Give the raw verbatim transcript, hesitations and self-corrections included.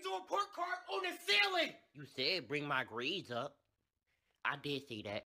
your report card on the ceiling! You said bring my grades up. I did see that.